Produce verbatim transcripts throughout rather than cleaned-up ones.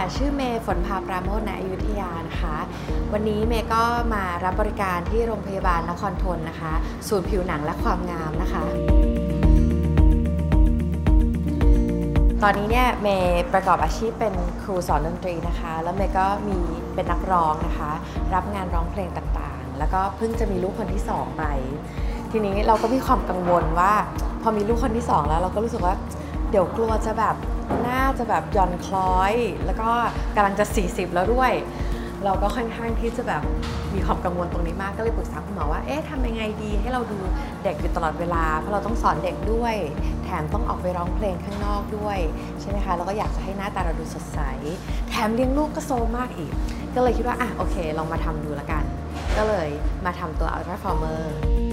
ชื่อเมย์ฝนภาปราโมชณอยุธยานะคะวันนี้เมย์ก็มารับบริการที่โรงพยาบาลนครธนนะคะศูนย์ผิวหนังและความงามนะคะตอนนี้เนี่ยเมย์ประกอบอาชีพเป็นครูสอนดนตรีนะคะแล้วเมย์ก็มีเป็นนักร้องนะคะรับงานร้องเพลงต่างๆแล้วก็เพิ่งจะมีลูกคนที่สองไปทีนี้เราก็มีความกังวลว่าพอมีลูกคนที่สองแล้วเราก็รู้สึกว่าเดี๋ยวกลัวจะแบบน่าจะแบบหย่อนคล้อยแล้วก็กำลังจะสี่สิบแล้วด้วยเราก็ค่อนข้างที่จะแบบมีความกังวลตรงนี้มากก็เลยปรึกษาคุณหมอว่าเอ๊ะทำยังไงดีให้เราดูเด็กอยู่ตลอดเวลาเพราะเราต้องสอนเด็กด้วยแถมต้องออกไปร้องเพลงข้างนอกด้วยใช่ไหมคะแล้วก็อยากจะให้หน้าตาเราดูสดใสแถมเลี้ยงลูกก็โซมากอีกก็เลยคิดว่าอ่ะโอเคลองมาทำดูละกันก็เลยมาทำตัว Ultra Former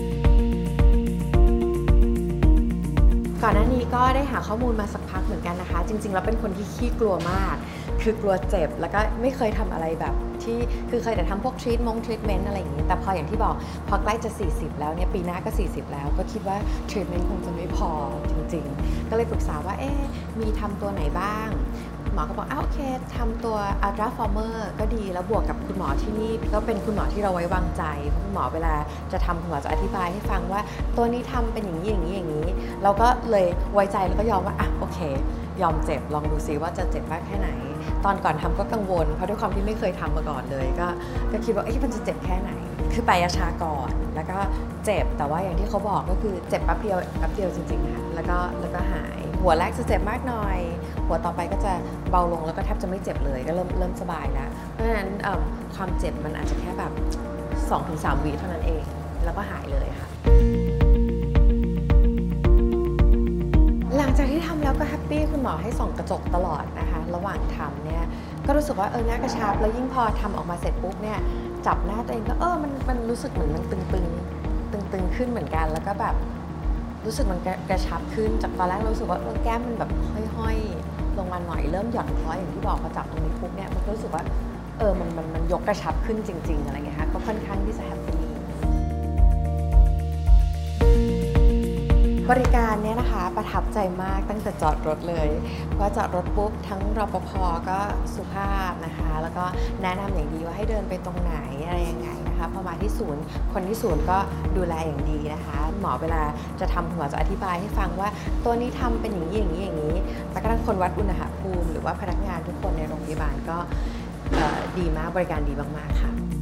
ก่อนหน้านี้ก็ได้หาข้อมูลมาสักพักเหมือนกันนะคะจริงๆแล้วเป็นคนที่ขี้กลัวมากคือกลัวเจ็บแล้วก็ไม่เคยทำอะไรแบบที่คือเคยแต่ทำพวกทรีทมงทรีทเมนต์อะไรอย่างนี้แต่พออย่างที่บอกพอใกล้จะสี่สิบแล้วเนี่ยปีหน้าก็สี่สิบแล้วก็คิดว่าทรีทเมนต์คงจะไม่พอจริงๆก็เลยปรึกษาว่าเอ๊ะมีทำตัวไหนบ้างหมอก็บอกอ้าวโอเคทำตัว Ultra Former ก็ดีแล้วบวกกับคุณหมอที่นี่ก็เป็นคุณหมอที่เราไว้วางใจเพราะคุณหมอเวลาจะทำคุณหมอจะอธิบายให้ฟังว่าตัวนี้ทำเป็นอย่างนี้อย่างนี้อย่างนี้เราก็เลยไว้ใจแล้วก็ยอมว่าอ่ะโอเคยอมเจ็บลองดูซิว่าจะเจ็บมากแค่ไหนตอนก่อนทำก็กังวลเพราะด้วยความที่ไม่เคยทำมาก่อนเลยก็ก็คิดว่าเอ๊ะมันจะเจ็บแค่ไหนคือไปยาชาก่อนแล้วก็เจ็บแต่ว่าอย่างที่เขาบอกก็คือเจ็บแป๊บเดียวแป๊บเดียวจริงๆค่ะแล้วก็แล้วก็หายหัวแรกจะเจ็บมากหน่อยหัวต่อไปก็จะเบาลงแล้วก็แทบจะไม่เจ็บเลยก็เริ่มเริ่มสบายแล้วเพราะฉะนั้นความเจ็บมันอาจจะแค่แบบ สองถึงสาม วิเท่านั้นเองแล้วก็หายเลยค่ะหลังจากที่ทำแล้วก็แฮปปี้คุณหมอให้ส่องกระจกตลอดนะคะระหว่างทำเนี่ยก็รู้สึกว่าเออหน้ากระชับแล้วยิ่งพอทำออกมาเสร็จปุ๊บเนี่ยจับหน้าตัวเองก็เออมันมันรู้สึกเหมือนมันตึงตึงตึงตึงขึ้นเหมือนกันแล้วก็แบบรู้สึกมันกระชับขึ้นจากตอนแรกรู้สึกว่าเออแก้มมันแบบห้อยๆลงมาหน่อยเริ่มหย่อนคล้อยอย่างที่บอกพอจับตรงนี้ปุ๊บเนี่ยมันก็รู้สึกว่าเออมันมันมันยกกระชับขึ้นจริงๆอะไรเงี้ยค่ะก็ค่อนข้างที่จะแฮปปี้บริการเนี่ยนะคะประทับใจมากตั้งแต่จอดรถเลยเพราะจอดรถปุ๊บทั้งรปภ.ก็สุภาพนะคะแล้วก็แนะนำอย่างดีว่าให้เดินไปตรงไหนอะไรยังไงนะคะพอมาที่ศูนย์คนที่ศูนย์ก็ดูแลอย่างดีนะคะหมอเวลาจะทำหมอจะอธิบายให้ฟังว่าตัวนี้ทำเป็นอย่างนี้อย่างนี้อย่างนี้แม้กระทั่งคนวัดอุณหภูมิหรือว่าพนักงานทุกคนในโรงพยาบาลก็ดีมากบริการดีมากๆค่ะ